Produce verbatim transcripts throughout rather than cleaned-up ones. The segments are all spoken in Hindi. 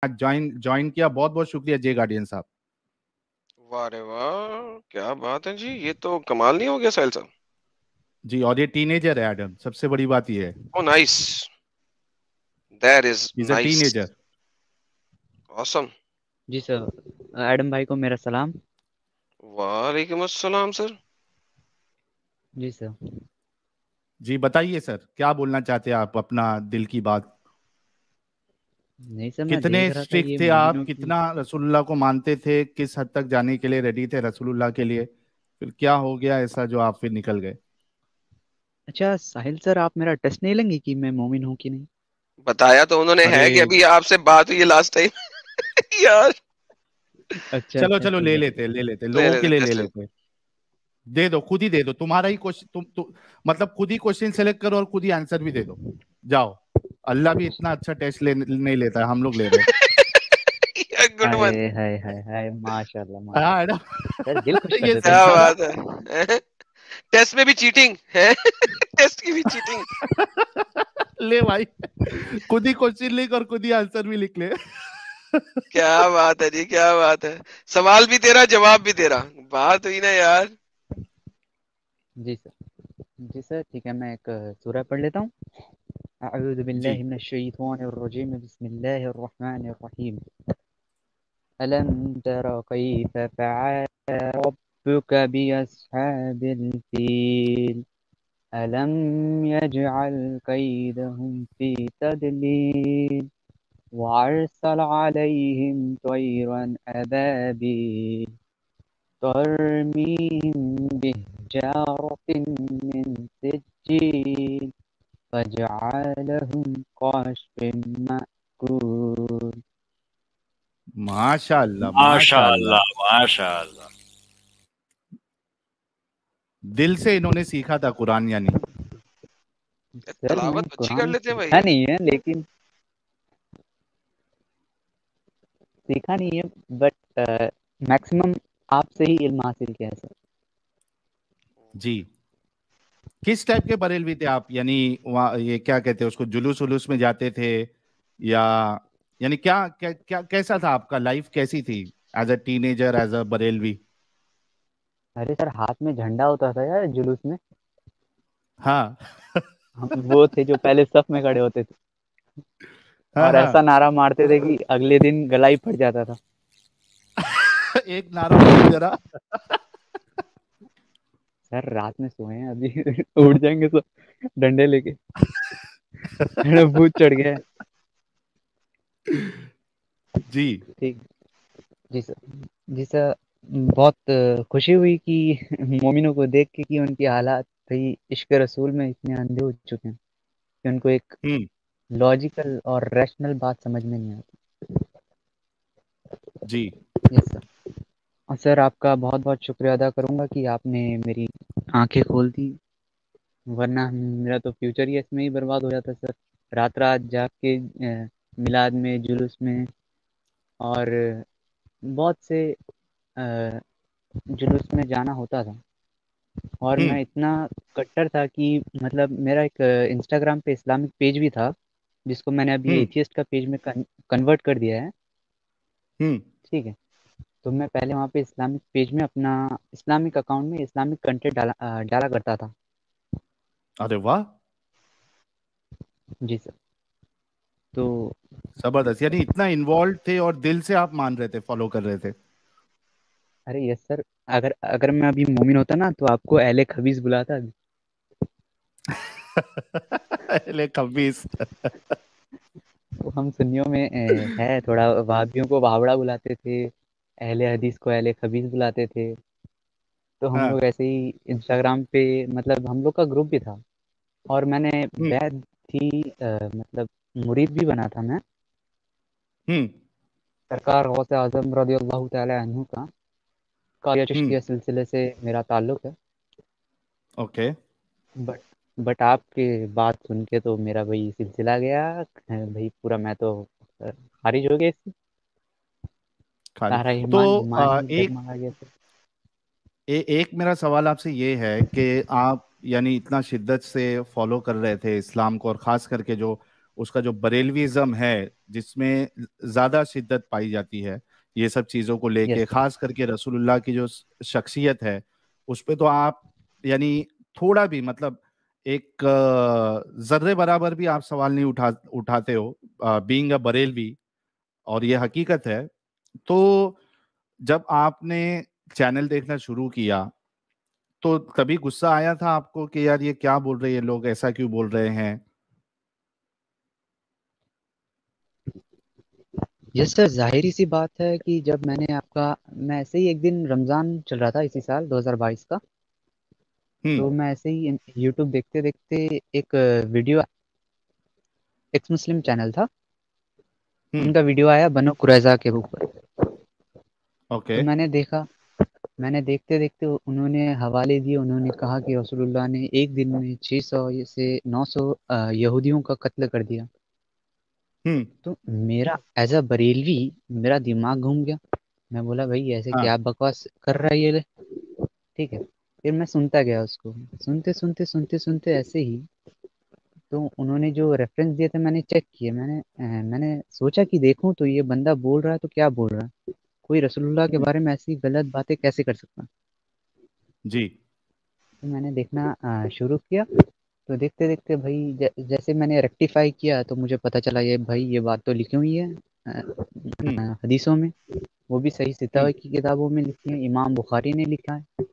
ज्वाइन ज्वाइन किया, बहुत बहुत शुक्रिया जे गार्डियन साहब। वाह रे वाह, क्या बात है जी, ये तो कमाल नहीं हो गया साहिल साहब। जी, और ये टीनेजर है एडम, सबसे बड़ी बात ये है। Oh nice, that is is a nice, teenager. Awesome. जी सर, एडम भाई को मेरा सलाम। वालेकुम अस्सलाम सर। जी सर। जी बताइए सर, क्या बोलना चाहते हैं आप, अपना दिल की बात। नहीं सर, मैं कितने देख रहा था स्ट्रिक्ट ये थे आप, मोमिनों की। कितना रसूलुल्लाह को मानते थे, किस हद तक जाने के लिए रेडी थे रसूलुल्लाह के लिए, फिर क्या हो गया ऐसा जो आप फिर निकल गए। अच्छा साहिल सर, आप मेरा टेस्ट नहीं लेंगे कि मैं मोमिन हूँ कि नहीं? बताया तो उन्होंने अरे है कि अभी आपसे बात हुई है लास्ट टाइम। यार, अच्छा चलो अच्छा, चलो, ठीक ले है। लेते ले लेते ले लोगों ले के ले लिए ले टेस्ट ले। लेते। दे दो, खुद ही दे दो, तुम्हारा ही क्वेश्चन, तुम तु, मतलब खुद ही क्वेश्चन सेलेक्ट करो और खुद ही आंसर भी दे दो। जाओ। अल्लाह भी इतना अच्छा टेस्ट ले नहीं लेता है, हम लोग ले रहे हैं। Good one. हाय हाय हाय हाय, माशाल्लाह हाँ है माशाल्लाह। ना। सर दिल खुश कर ये देते हैं क्या सही आप था तो। ना। बात है, टेस्ट में भी चीटिंग है। टेस्ट की भी चीटिंग। ले भाई, खुद ही क्वेश्चन लिख और खुद ही आंसर भी लिख ले। क्या बात है जी, क्या बात है। सवाल भी तेरा, जवाब भी तेरा, बात हुई ना यार। जी सर। जी सर, ठीक है, मैं एक सूरह पढ़ लेता हूँ। अऊज़ु जी। बिल्लाहि मिनश शैतानिर रजीम, बिस्मिल्लाहिर रहमानिर रहीम। अलम तरा कैफ फ़अल रब्बुक बिअस्हाबिल फील, अलम यजअल कैदहुम फी तदलील, وأرسل عليهم طيرا أبابيل ترميهم بحجارة من سجيل فجعلهم كعصف مأكول। माशाल्लाह माशाल्लाह। माशाअल्लाह माशाअल्लाह। दिल से इन्होंने सीखा था कुरान यानी। सर तलावत मैंने अच्छी कर कुरान लेते हैं सीखा भाई। नहीं है, लेकिन सीखा नहीं है, बट मैक्सिमम आपसे ही इल्म हासिल किया है सर। जी। किस टाइप के बरेलवी थे आप, यानी वहाँ ये क्या कहते हैं उसको, जुलूस उलूस में जाते थे, या यानी क्या क्या क्या कैसा था आपका, लाइफ कैसी थी as a teenager, as a Barelvi. अरे सर, हाथ में झंडा होता था यार जुलूस में। हाँ। हम वो थे जो पहले सफ में खड़े होते थे हाँ और हाँ। ऐसा नारा मारते थे कि अगले दिन गला ही फट जाता था। एक नारा बोलो जरा। सर रात में सोए हैं अभी, उठ जाएंगे सब डंडे लेके। मेरा भूत चढ़ गया है। जी। ठीक। जी सर। जी सर, बहुत अ, खुशी हुई कि मोमिनों को देख के कि उनकी हालात भाई इश्क रसूल में इतने अंधे हो चुके हैं कि उनको एक हम्म। लॉजिकल और रैशनल बात समझ में नहीं आती। जी। Yes sir. और सर आपका बहुत बहुत शुक्रिया अदा करूंगा कि आपने मेरी आंखें खोल दी, वरना मेरा तो फ्यूचर ही इसमें ही बर्बाद हो जाता सर। रात रात जाग के अ, मिलाद में, जुलूस में और बहुत से अ, जुलूस में जाना होता था। और हम्म। मैं इतना कट्टर था कि मतलब मेरा एक इंस्टाग्राम पे इस्लामिक पेज भी था, जिसको मैंने अभी हम्म। एथियस्ट का पेज में कन्वर्ट कर दिया है। हम्म। ठीक है। तो मैं पहले वहाँ पे इस्लामिक पेज में अपना इस्लामिक अकाउंट में इस्लामिक कंटेंट डाला अ, डाला करता था। अरे वाह। जी सर। तो जबरदस्त, यानी इतना इन्वॉल्व थे और दिल से आप मान रहे थे, फॉलो कर रहे थे। अरे यस सर, अगर अगर मैं अभी मोमिन होता ना तो आपको अहले खबीस बुलाता अभी। ले कब्बीस। तो हम सुन्नियों में अ, है थोड़ा, वहाबियों को वहावड़ा बुलाते थे, अहले हदीस को अहले खबीस बुलाते थे। तो हम हाँ। लोग ऐसे ही इंस्टाग्राम पे, मतलब हम लोग का ग्रुप भी था। और मैंने हम्म। बैद थी अ, मतलब मुरीद भी बना था मैं हम्म। सरकार गौसे आजम रदी अल्लाह तआला अन्हु का। कारिया हम्म। चिश्तिया सिलसिले से मेरा ताल्लुक है। ओके। बट बट आपके बात सुन के तो मेरा भाई सिलसिला गया अ, भाई पूरा, मैं तो अ, खारिज हो गया इससे। खाली। सारा तो ईमान ईमान आ, ही एक डगमगा गया सर। ए, एक मेरा सवाल आपसे ये है कि आप यानी इतना शिद्दत से फॉलो कर रहे थे इस्लाम को, और खास करके जो उसका जो बरेलविज्म है, जिसमें ज्यादा शिद्दत पाई जाती है ये सब चीजों को लेके, यस सर। खास करके रसूलुल्लाह की जो शख्सियत है उस पे तो आप यानी थोड़ा भी मतलब एक अ, जर्रे बराबर भी आप सवाल नहीं उठा उठाते हो, बीइंग अ बरेलवी, और ये हकीकत है। तो जब आपने चैनल देखना शुरू किया तो तभी गुस्सा आया था आपको कि यार ये क्या बोल रहे हैं लोग, ऐसा क्यों बोल रहे हैं? यस सर, जाहिर सी बात है कि जब मैंने आपका, मैं ऐसे ही एक दिन रमज़ान चल रहा था इसी साल दो हज़ार बाईस का, हम्म। तो मैं ऐसे ही यूट्यूब देखते देखते एक वीडियो, एक्स मुस्लिम चैनल था, हम्म। उनका वीडियो आया बनो कुरैजा के ऊपर। ओके। तो मैंने देखा, मैंने देखते देखते उन्होंने हवाले दिए, उन्होंने कहा कि रसूलुल्लाह ने एक दिन में छह सौ से नौ सौ अ, यहूदियों का कत्ल कर दिया। हम्म। तो मेरा एज अ बरेलवी मेरा दिमाग घूम गया। मैं बोला भाई ऐसे हाँ। क्या बकवास कर रहा है ये ले? ठीक है, फिर मैं सुनता गया उसको, सुनते सुनते सुनते सुनते ऐसे ही, तो उन्होंने जो रेफरेंस दिए थे मैंने चेक किए, मैंने अ, मैंने सोचा कि देखूं तो ये बंदा बोल रहा है तो क्या बोल रहा है, कोई रसूलुल्लाह के हम्म। बारे में ऐसी गलत बातें कैसे कर सकता है। जी। तो मैंने देखना अ, शुरू किया, तो देखते देखते भाई ज, जैसे मैंने रेक्टिफाई किया तो मुझे पता चला ये भाई ये बात तो लिखी हुई है अ, हम्म। अ, हदीसों में, वो भी सही हम्म। सितावे की किताबों में लिखी है, इमाम बुखारी ने लिखा है।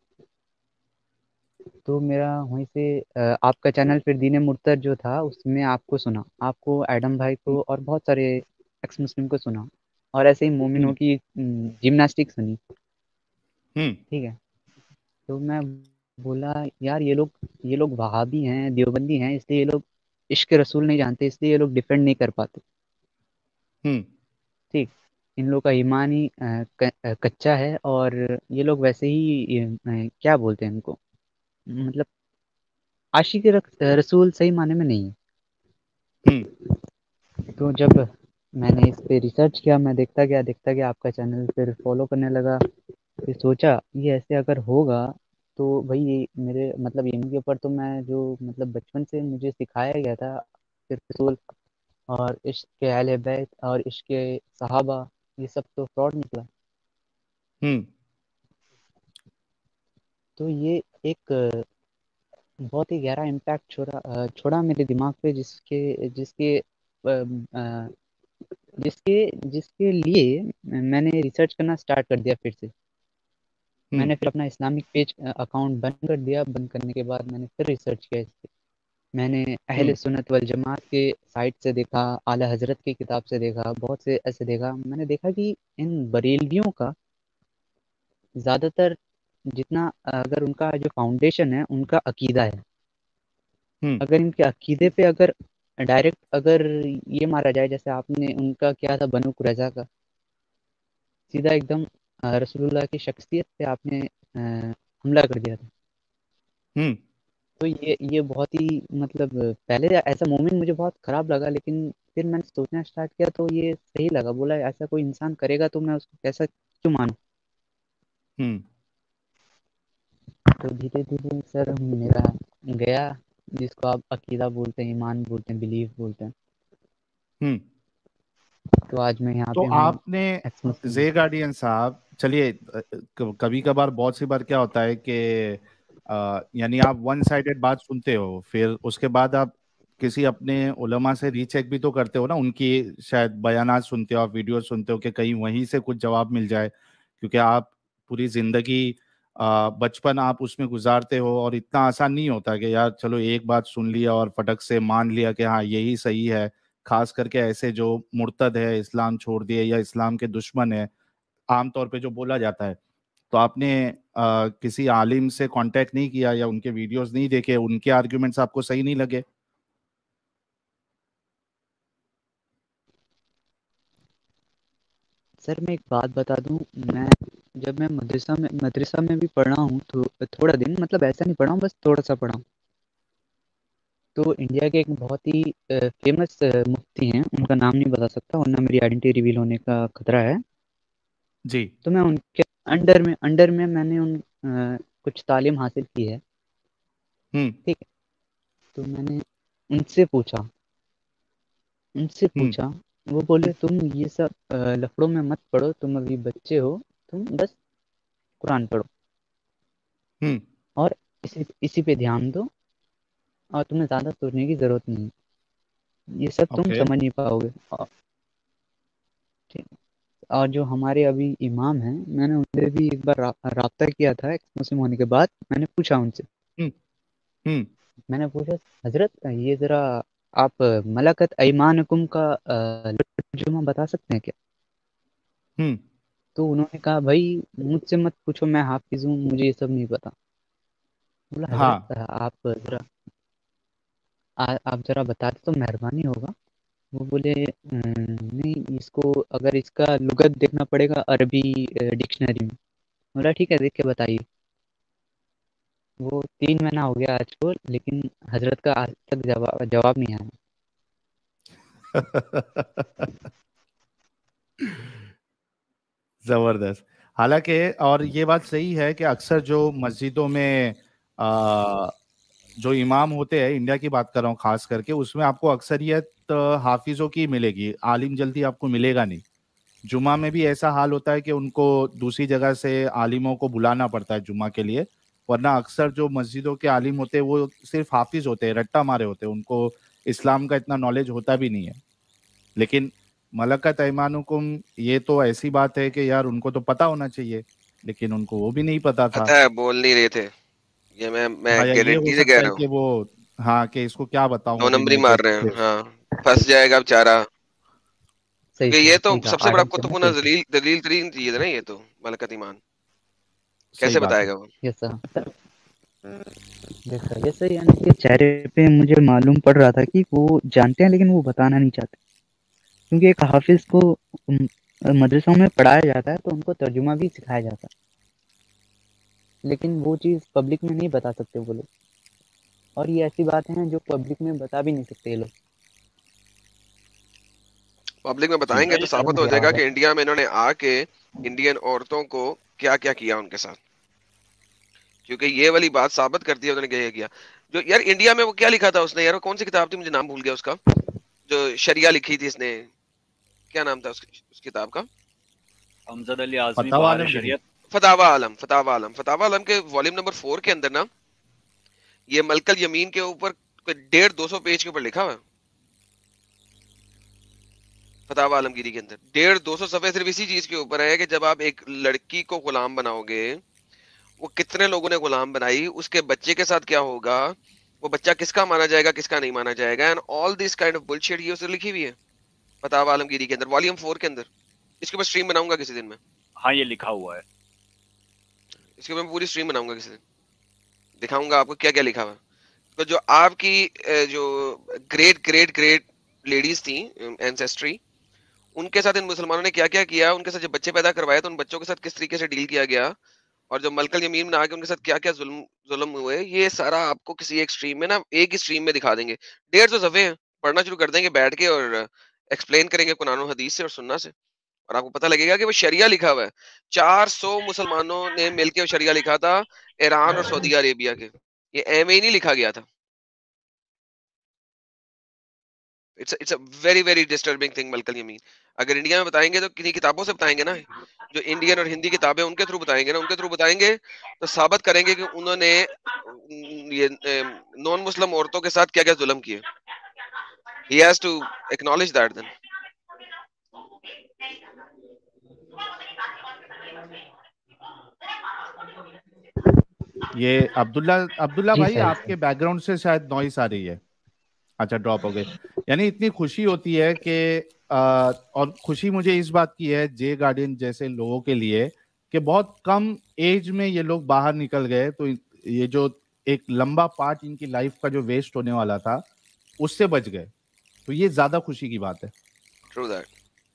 तो मेरा वहीं से अ, आपका चैनल फिर दीन मुर्तद जो था उसमें आपको सुना, आपको एडम भाई को और बहुत सारे एक्स मुस्लिम को सुना, और ऐसे ही मोमिनों हम्म। की जिम्नास्टिक सुनी। हम्म। ठीक है, तो मैं बोला यार ये लोग ये लोग वहाबी हैं, देवबंदी हैं, इसलिए ये लोग इश्क रसूल नहीं जानते, इसलिए ये लोग डिफेंड नहीं कर पाते। हम्म। ठीक, इन लोग का ईमान ही अ, क- अ, कच्चा है, और ये लोग वैसे ही अ, क्या बोलते हैं इनको, मतलब आशिक रक- रसूल सही माने में नहीं है। हम्म। तो जब मैंने इस पे रिसर्च किया, मैं देखता गया देखता गया आपका चैनल फिर फॉलो करने लगा, फिर सोचा ये ऐसे अगर होगा तो भाई ये मेरे मतलब इनके ऊपर तो मैं जो मतलब बचपन से मुझे सिखाया गया था फिर रसूल और इश्क के अहले बैत और इश्क के सहाबा, ये सब तो फ्रॉड निकला। हम्म। तो ये एक अ, बहुत ही गहरा इम्पैक्ट छोड़ा अ, छोड़ा मेरे दिमाग पे, जिसके जिसके अ, अ, जिसके जिसके लिए मैंने रिसर्च करना स्टार्ट कर दिया फिर से। हम्म। मैंने फिर अपना इस्लामिक पेज अकाउंट बंद कर दिया, बंद करने के बाद मैंने फिर रिसर्च किया इस पे। मैंने अहले हम्म। सुन्नत वल जमात के साइट से देखा, आला हजरत की किताब से देखा, बहुत से ऐसे देखा, मैंने देखा कि इन बरेलवियों का ज़्यादातर जितना अगर उनका जो फाउंडेशन है उनका अकीदा है, हम्म। अगर इनके अकीदे पे अगर डायरेक्ट अगर ये मारा जाए, जैसे आपने उनका क्या था बनु कुरैजा का, सीधा एकदम अ, रसूलुल्लाह की शख्सियत पे आपने अ, हमला कर दिया था। हम्म। तो ये ये बहुत ही मतलब पहले ऐसा मोमेंट मुझे बहुत खराब लगा, लेकिन फिर मैंने सोचना स्टार्ट किया तो ये सही लगा, बोला ऐसा कोई इंसान करेगा तो मैं उसको कैसा क्यों मानूं। हम्म। तो धीरे धीरे सर मेरा गया, जिसको आप अकीदा बोलते हैं, ईमान बोलते हैं, बिलीफ बोलते हैं, हम्म। तो आज मैं यहाँ तो पे हूँ आपने, एक्स मुस्लिम। जे गार्डियन साहब, चलिए, कभी कभार बहुत सी बार क्या होता है कि अ, यानी आप वन साइडेड बात सुनते हो, फिर उसके बाद आप किसी अपने उलमा से रीचेक भी तो करते हो ना, उनकी शायद बयानात सुनते हो, आप वीडियो सुनते हो कि कहीं वहीं से कुछ जवाब मिल जाए, क्योंकि आप पूरी जिंदगी अ, बचपन आप उसमें गुजारते हो, और इतना आसान नहीं होता कि यार चलो एक बात सुन लिया और फटक से मान लिया कि हाँ यही सही है। खास करके ऐसे जो मुर्तद है, इस्लाम छोड़ दिए या इस्लाम के दुश्मन है, आमतौर पे जो बोला जाता है। तो आपने आ, किसी आलिम से कांटेक्ट नहीं किया या उनके वीडियोस नहीं देखे, उनके आर्ग्यूमेंट्स आपको सही नहीं लगे? सर मैं एक बात बता दूं, मैं जब मैं मदरसा में मदरसा में भी पढ़ा हूँ तो थोड़ा दिन, मतलब ऐसा नहीं पढ़ा हूँ, बस थोड़ा सा पढ़ा हूँ। तो इंडिया के एक बहुत ही फेमस मुफ्ती हैं, उनका नाम नहीं बता सकता वरना मेरी आइडेंटिटी रिवील होने का खतरा है। जी। तो मैं उनके अंडर में अंडर में मैंने उन अ, कुछ तालीम हासिल की है। हम्म। ठीक है, तो मैंने उनसे पूछा उनसे हम्म पूछा, वो बोले तुम ये सब अ, लफड़ों में मत पड़ो, तुम अभी बच्चे हो, तुम बस कुरान पढ़ो हम्म और इसी इसी पे ध्यान दो, और तुम्हें ज़्यादा सोचने की ज़रूरत नहीं है, ये सब तुम ओके। समझ नहीं पाओगे। और ठीक, और जो हमारे अभी इमाम हैं, मैंने उनसे भी एक बार रा, राब्ता किया था एक मुस्लिम होने के बाद। मैंने पूछा उनसे, हम्म हम्म मैंने पूछा हजरत ये ज़रा आप मलकत ऐमानकुम का अ, तर्जुमा बता सकते हैं क्या? हम्म तो उन्होंने कहा भाई मुझसे मत पूछो, मैं हाफिज हूँ, मुझे ये सब नहीं पता। बोला हजरत हाँ। आप जरा आ- आप जरा बता दे तो मेहरबानी होगा। वो बोले "अम्म, नहीं, इसको अगर इसका लुगत देखना पड़ेगा अरबी डिक्शनरी में। बोला ठीक है, देख के बताइए। वो तीन महीना हो गया आज को, लेकिन हजरत का आज तक जवाब जवाब नहीं आया। जबरदस्त। हालांकि और ये बात सही है कि अक्सर जो मस्जिदों में आ, जो इमाम होते हैं, इंडिया की बात कर रहा हूँ खास करके, उसमें आपको अक्सरियत अ, हाफिजों की मिलेगी, आलिम जल्दी आपको मिलेगा नहीं। जुमा में भी ऐसा हाल होता है कि उनको दूसरी जगह से आलिमों को बुलाना पड़ता है जुमा के लिए, वरना अक्सर जो मस्जिदों के आलिम होते हैं वो सिर्फ हाफिज होते हैं, रट्टा मारे होते हैं, उनको इस्लाम का इतना नॉलेज होता भी नहीं है। लेकिन मलकत ऐमानुकुम, ये तो ऐसी बात है कि यार उनको तो पता होना चाहिए, लेकिन उनको वो भी नहीं पता था। पता है, बोल नहीं रहे थे। ये मैं मैं हाँ, या ये हो गारंटी से कह सकता है रहा हूँ। कि वो, हाँ, कि इसको क्या बताऊं दो अभी नंबरी मैं मार कि, रहे हैं, कि हाँ। फंस जाएगा बेचारा। सही क्योंकि ये सही तो सही कहा, सबसे बड़ा आराम से ना कुतुबुना पेश। दलील दलील तरीन चीज है ना, ये तो मलकत ईमान। सही कैसे बात है। बताएगा वो? Yes sir. जैसा जैसे यानी कि चेहरे पे मुझे मालूम पड़ रहा था कि वो जानते हैं लेकिन वो बताना नहीं चाहते, क्योंकि एक हाफिज को उम, मदरसों में पढ़ाया जाता है तो उनको तर्जुमा भी सिखाया जाता है, लेकिन वो चीज़ पब्लिक में नहीं बता सकते वो लोग। और ये ऐसी बातें हैं जो पब्लिक में बता भी नहीं सकते ये लोग। पब्लिक में जी। बताएंगे तो नहीं, समझ साबित हो गया जाएगा होगा। कि इंडिया में इन्होंने आके इंडियन औरतों को क्या क्या किया उनके साथ। क्योंकि ये वाली बात साबित करती है उन्होंने क्या क्या किया। जो यार इंडिया में वो क्या लिखा था उसने, यार वो कौन सी किताब थी, मुझे नाम भूल गया उसका। जो शरिया लिखी थी इसने, क्या नाम था उस, उस किताब का? अमजद अली आजमी फतवा बहार आलमगीरी। शरीयत। फतावा आलम। फतावा आलम फतावा आलम के वॉल्यूम नंबर फोर के अंदर ना, ये मलकल यमीन के ऊपर डेढ़ दो सौ पेज के ऊपर लिखा हुआ है। फतावा आलमगीरी के अंदर डेढ़ दो सौ सफे सिर्फ इसी चीज के ऊपर है कि जब आप एक लड़की को गुलाम बनाओगे, वो कितने लोगों ने गुलाम बनाई, उसके बच्चे के साथ क्या होगा, वो बच्चा किसका माना जाएगा किसका नहीं माना जाएगा, and all this kind of bullshit ये उसने लिखी हुई है फतावा आलमगीरी के अंदर वॉल्यूम फोर के अंदर। इसके ऊपर स्ट्रीम बनाऊंगा किसी दिन में। हाँ, ये लिखा हुआ है। इसके ऊपर मैं पूरी स्ट्रीम बनाऊंगा किसी दिन, दिखाऊंगा आपको क्या क्या लिखा हुआ है। तो जो आपकी अ, जो ग्रेट ग्रेट ग्रेट लेडीज थी एंसेस्ट्री, उनके साथ इन मुसलमानों ने क्या क्या किया, उनके साथ जब बच्चे पैदा करवाए तो उन बच्चों के साथ किस तरीके से डील किया गया, और जो मलकल यमीन में आके उनके साथ क्या क्या जुल्म जुल्म हुए, ये सारा आपको किसी एक स्ट्रीम में ना, एक ही स्ट्रीम में दिखा देंगे। डेढ़ सौ सफे हैं, पढ़ना शुरू कर देंगे बैठ के और एक्सप्लेन करेंगे कुरान और हदीस से और सुन्ना से, और आपको पता लगेगा कि वो शरिया लिखा हुआ है। चार सौ मुसलमानों ने मिलकर शरिया लिखा था, ईरान और सऊदी अरेबिया के। ये एम ही नहीं लिखा गया था। It's it's a very very disturbing thing मलकल यमीन। अगर इंडिया में बताएंगे तो किन्हीं किताबों से बताएंगे ना, जो इंडियन और हिंदी किताबें उनके थ्रू बताएंगे ना, उनके थ्रू बताएंगे तो साबित करेंगे कि उन्होंने उन, ये नॉन मुस्लिम औरतों के साथ क्या क्या जुल्म किए। He has to acknowledge that then. ये अब्दुल्ला अब्दुल्ला जी भाई, सही आपके सही। बैकग्राउंड से शायद नॉइस आ रही है। अच्छा, ड्रॉप हो गए। यानी इतनी खुशी होती है कि आ, और खुशी मुझे इस बात की है जे गार्डियन जैसे लोगों के लिए, कि बहुत कम एज में ये लोग बाहर निकल गए, तो ये जो एक लंबा पार्ट इनकी लाइफ का जो वेस्ट होने वाला था उससे बच गए, तो ये ज्यादा खुशी की बात है। True that.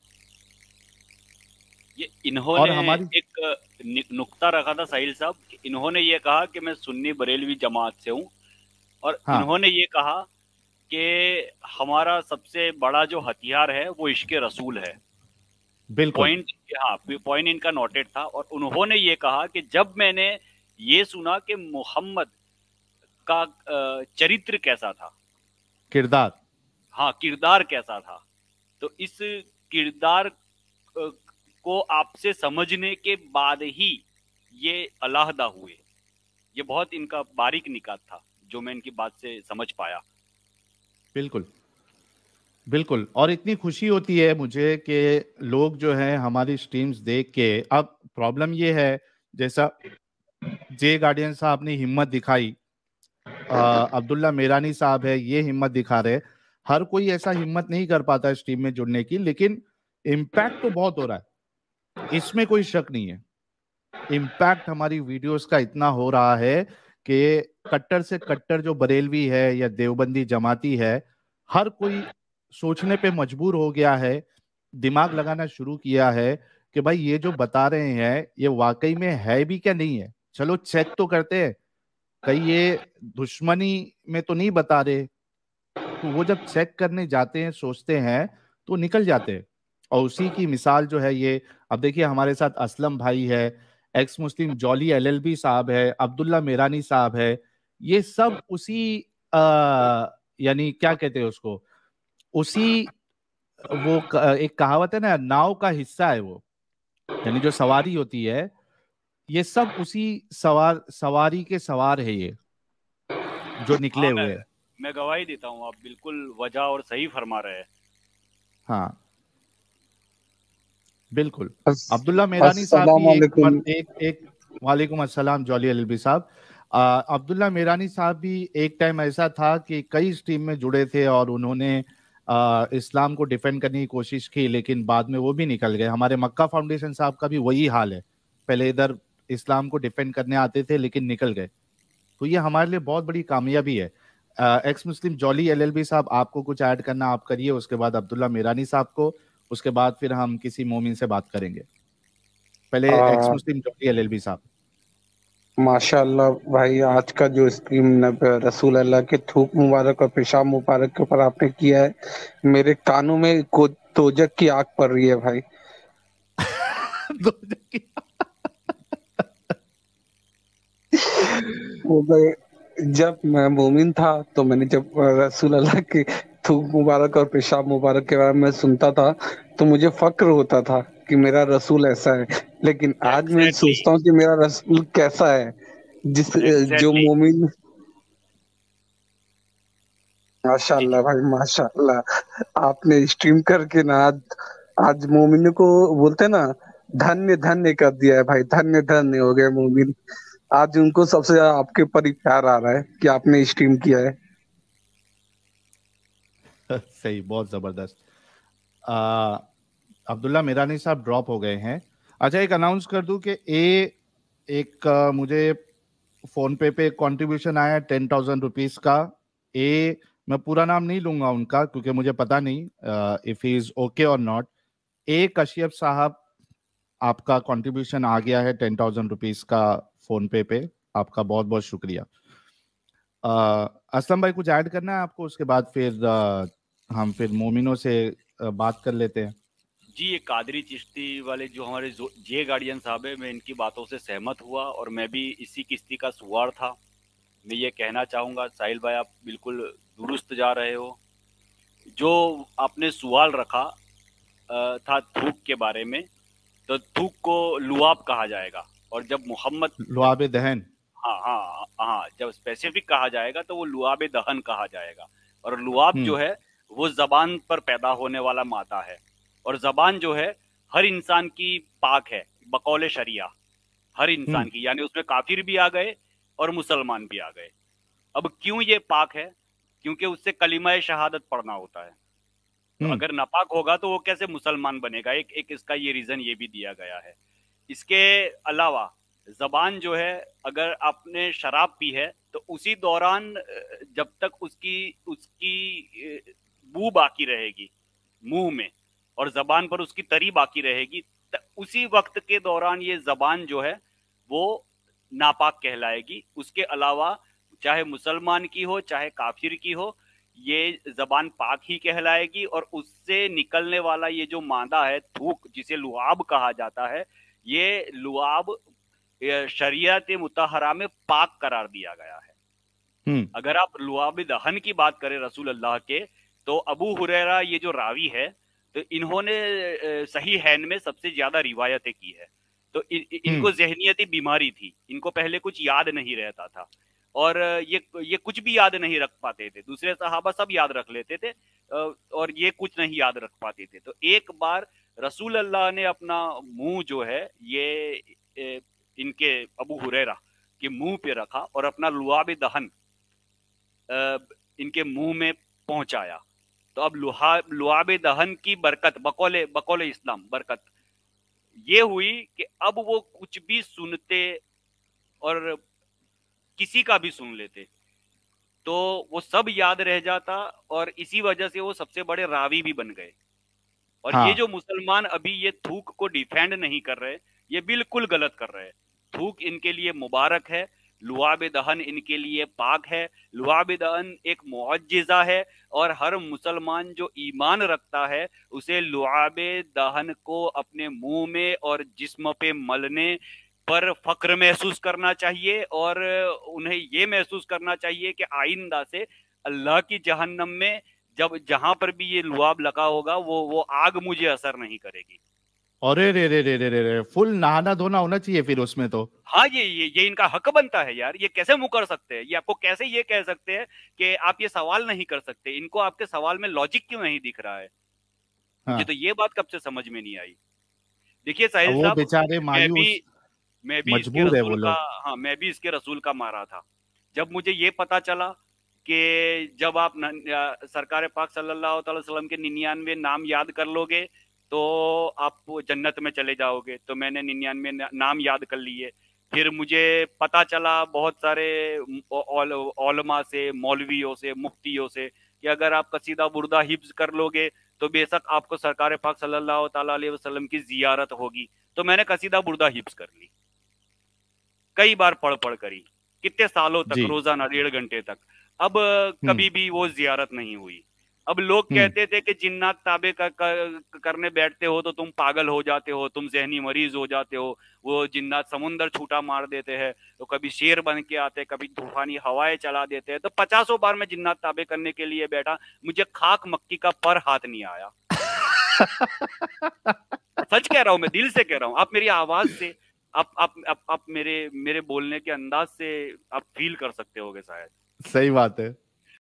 ये और इन्होंने हमारी, एक नि- नुक्ता रखा था साहिल साहब कि इन्होंने ये कहा कि मैं सुन्नी बरेलवी जमात से हूँ, और हाँ, इन्होंने ये कहा कि हमारा सबसे बड़ा जो हथियार है वो इश्क रसूल है। बिल्कुल। पॉइंट, हाँ, पॉइंट इनका नोटेड था। और उन्होंने ये कहा कि जब मैंने ये सुना कि मोहम्मद का अ, चरित्र कैसा था, किरदार। हाँ, किरदार कैसा था। तो इस किरदार को आपसे समझने के बाद ही ये अलहदा हुए। ये बहुत इनका बारीक निकात था जो मैं इनकी बात से समझ पाया। बिल्कुल बिल्कुल। और इतनी खुशी होती है मुझे कि लोग जो हैं हमारी स्ट्रीम्स देख के, अब प्रॉब्लम ये है जैसा जे गार्डियन साहब ने हिम्मत दिखाई, अब्दुल्ला मेरानी साहब है ये हिम्मत दिखा रहे, हर कोई ऐसा हिम्मत नहीं कर पाता है स्ट्रीम में जुड़ने की, लेकिन इम्पैक्ट तो बहुत हो रहा है, इसमें कोई शक नहीं है। इम्पैक्ट हमारी वीडियोस का इतना हो रहा है कि कट्टर से कट्टर जो बरेलवी है या देवबंदी जमाती है, हर कोई सोचने पे मजबूर हो गया है, दिमाग लगाना शुरू किया है कि भाई ये जो बता रहे हैं ये वाकई में है भी क्या नहीं है, चलो चेक तो करते हैं, कहीं ये दुश्मनी में तो नहीं बता रहे। तो वो जब चेक करने जाते हैं, सोचते हैं, तो निकल जाते हैं। और उसी की मिसाल जो है ये, अब देखिए हमारे साथ असलम भाई है, एक्स मुस्लिम जॉली एलएलबी साहब है, अब्दुल्ला मेरानी साहब है, ये सब उसी आ, यानी क्या कहते हैं उसको, उसी वो क, एक कहावत है ना, नाव का हिस्सा है वो, यानी जो सवारी होती है, ये सब उसी सवार सवारी के सवार है ये जो निकले हाँ, हुए मैं, हैं। मैं गवाही देता हूँ, आप बिल्कुल वजह और सही फरमा रहे हैं। हाँ बिल्कुल। अस, अब्दुल्ला मेरानी साहब अस्सलाम भी एक वालेकुम। मर, एक एक वालेकुम अस्सलाम जॉली एलबी साहब। आ, अब्दुल्ला मेरानी साहब भी एक टाइम ऐसा था कि कई स्ट्रीम में जुड़े थे और उन्होंने आ, इस्लाम को डिफेंड करने की कोशिश की, लेकिन बाद में वो भी निकल गए। हमारे मक्का फाउंडेशन साहब का भी वही हाल है, पहले इधर इस्लाम को डिफेंड करने आते थे लेकिन निकल गए। तो ये हमारे लिए बहुत बड़ी कामयाबी है। एक्स मुस्लिम जॉली एलएलबी साहब, आपको कुछ ऐड करना आप करिए, उसके बाद अब्दुल्ला मेरानी साहब को, उसके बाद फिर हम किसी मोमिन से बात करेंगे। पहले एक्स आ, मुस्लिम जॉली एलएलबी साहब। माशाअल्लाह भाई, आज का जो स्ट्रीम नब रसूल अल्लाह के थूक मुबारक और पेशाब मुबारक के ऊपर आपने किया है, मेरे कानों में को तोजक की आग पड़ रही है भाई। वो भाई, जब मैं मोमिन था तो मैंने जब रसूल अल्लाह के थूक मुबारक और पेशाब मुबारक के बारे में सुनता था तो मुझे फक्र होता था कि मेरा रसूल ऐसा है। लेकिन आज मैं Exactly, सोचता हूँ कि मेरा रसूल कैसा है, जिस जो exactly. मोमिन। माशाअल्लाह भाई माशाअल्लाह, आपने स्ट्रीम करके ना आज आज मोमिन को बोलते हैं ना, धन्य धन्य कर दिया है भाई, धन्य धन्य हो गए मोमिन। आज उनको सबसे ज्यादा आपके ऊपर ही प्यार आ रहा है कि आपने स्ट्रीम किया है। सही, बहुत जबरदस्त। आ, अब्दुल्ला मेरानी साहब ड्रॉप हो गए हैं। अच्छा, एक अनाउंस कर दूं कि ए एक आ, मुझे फोन पे पे कंट्रीब्यूशन आया टेन थाउजेंड रुपीज का। ए, मैं पूरा नाम नहीं लूंगा उनका क्योंकि मुझे पता नहीं इफ ही इज ओके और नॉट। ए कश्यप साहब, आपका कंट्रीब्यूशन आ गया है टेन थाउजेंड रुपीज का फोन पे पे, आपका बहुत बहुत शुक्रिया। आ, असलम भाई, कुछ ऐड करना है आपको, उसके बाद फिर आ, हम फिर मोमिनों से आ, बात कर लेते हैं। जी, ये कादरी चिश्ती वाले जो हमारे जे गार्डियन साहब है, मैं इनकी बातों से सहमत हुआ और मैं भी इसी किश्ती का सवार था। मैं ये कहना चाहूँगा साहिल भाई, आप बिल्कुल दुरुस्त जा रहे हो। जो आपने सवाल रखा था थूक के बारे में, तो थूक को लुआब कहा जाएगा, और जब मोहम्मद लुआब दहन, हाँ हाँ हाँ, जब स्पेसिफिक कहा जाएगा तो वो लुआब दहन कहा जाएगा। और लुआब जो है वो जबान पर पैदा होने वाला मादा है, और जबान जो है हर इंसान की पाक है बकौले शरिया, हर इंसान की, यानी उसमें काफिर भी आ गए और मुसलमान भी आ गए। अब क्यों ये पाक है? क्योंकि उससे कलिमा शहादत पढ़ना होता है। तो अगर नापाक होगा तो वो कैसे मुसलमान बनेगा? एक एक इसका ये रीजन ये भी दिया गया है। इसके अलावा जबान जो है, अगर आपने शराब पी है तो उसी दौरान जब तक उसकी उसकी बू बाकी रहेगी मुंह में और जबान पर उसकी तरी बाकी रहेगी, उसी वक्त के दौरान ये जबान जो है वो नापाक कहलाएगी। उसके अलावा चाहे मुसलमान की हो चाहे काफिर की हो, ये जबान पाक ही कहलाएगी। और उससे निकलने वाला ये जो मादा है थूक, जिसे लुआब कहा जाता है, ये लुआब शरीयत मुतहरा में पाक करार दिया गया है। अगर आप लुआब दहन की बात करें रसूल अल्लाह के, तो अबू हुरैरा ये जो रावी है, तो इन्होंने सही हैन में सबसे ज्यादा रिवायतें की है। तो इ, इनको जहनियती बीमारी थी, इनको पहले कुछ याद नहीं रहता था, और ये ये कुछ भी याद नहीं रख पाते थे। दूसरे सहाबा सब याद रख लेते थे और ये कुछ नहीं याद रख पाते थे। तो एक बार रसूल अल्लाह ने अपना मुंह जो है ये इनके अबू हुरैरा के मुंह पे रखा और अपना लुआब दहन इनके मुंह में पहुंचाया। तो अब लुहा लुआब दहन की बरकत, बकौले बकौले इस्लाम बरकत ये हुई कि अब वो कुछ भी सुनते और किसी का भी सुन लेते तो वो सब याद रह जाता, और इसी वजह से वो सबसे बड़े रावी भी बन गए। और हाँ। ये जो मुसलमान अभी ये थूक को डिफेंड नहीं कर रहे, ये बिल्कुल गलत कर रहे हैं। थूक इनके लिए मुबारक है, लुआब दहन इनके लिए पाक है। लुआब दहन एक मुअज्जिज़ा है, और हर मुसलमान जो ईमान रखता है उसे लुआब दहन को अपने मुंह में और जिस्म पे मलने पर फक्र महसूस करना चाहिए, और उन्हें ये महसूस करना चाहिए कि आइंदा से अल्लाह की जहन्नम में जब जहां पर भी ये लुआब लगा होगा वो वो आग मुझे असर नहीं करेगी। अरे रे रे रे रे रे रे फुल नहाना धोना होना चाहिए फिर उसमें तो। हाँ, ये ये ये इनका हक बनता है यार। ये कैसे मुंह कर सकते हैं? ये आपको कैसे ये कह सकते हैं कि आप ये सवाल नहीं कर सकते? इनको आपके सवाल में लॉजिक क्यों नहीं दिख रहा है? हाँ। मुझे तो ये बात कब से समझ में नहीं आई। देखिए साहिल साहब, बेचारे मैं भी मैं भी इसके रसूल का हाँ मैं भी इसके रसूल का मारा था। जब मुझे ये पता चला कि जब आप सरकार पाक सल्लल्लाहु अलैहि वसल्लम के निन्यानवे नाम याद कर लोगे तो आप जन्नत में चले जाओगे, तो मैंने निन्यानवे नाम याद कर लिए। फिर मुझे पता चला बहुत सारे औलमा से, मौलवियों से, मुफ्तियों से कि अगर आप कसीदा बुर्दा हिफ्ज कर लोगे तो बेशक आपको सरकार पाक सल्लल्लाहु अलैहि वसल्लम की जियारत होगी। तो मैंने कसीदा बुर्दा हिफ्ज कर ली, कई बार पढ़ पढ़ करी, कितने सालों तक, रोजाना डेढ़ घंटे तक। अब कभी भी वो जियारत नहीं हुई। अब लोग कहते थे कि जिन्नात ताबे कर, कर, करने बैठते हो तो तुम पागल हो जाते हो, तुम जहनी मरीज हो जाते हो। वो जिन्नात समुंदर छूटा मार देते हैं, तो कभी शेर बन के आते, कभी तूफानी हवाएं चला देते हैं। तो पचासों बार मैं जिन्नात ताबे करने के लिए बैठा, मुझे खाक मक्की का पर हाथ नहीं आया। सच कह रहा हूं, मैं दिल से कह रहा हूं। आप मेरी आवाज से, आप आप आप, आप मेरे मेरे बोलने के अंदाज से आप फील कर सकते होगे शायद। सही बात है।